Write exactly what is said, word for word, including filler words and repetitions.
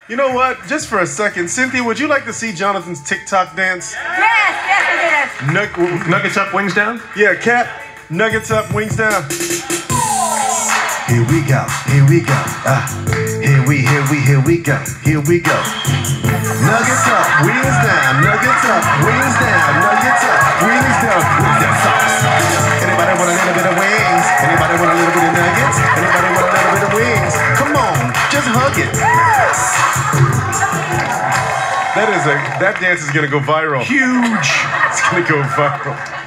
You know what? Just for a second, Cynthia, would you like to see Jonathan's Tik-Tok dance? Yes, yes, it is. Nug Nuggets up, wings down? Yeah, cat. Nuggets up, wings down. Here we go, here we go. Ah, here we, here we, here we go, here we go. Nuggets up, wings down, nuggets up, wings down, nuggets up, wings down, with that sauce. Anybody want a little bit of wings? Anybody want a little bit of nuggets? Anybody want a little bit of wings? Come on, just hug it. That is a, that dance is gonna go viral. Huge. It's gonna go viral.